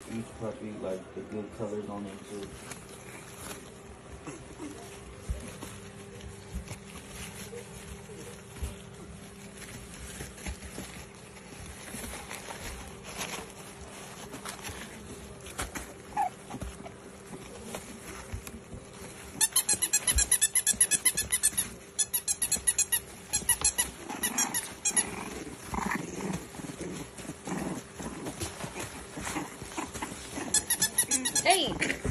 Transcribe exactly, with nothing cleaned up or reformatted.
each puppy like the good colors on them too. Hey!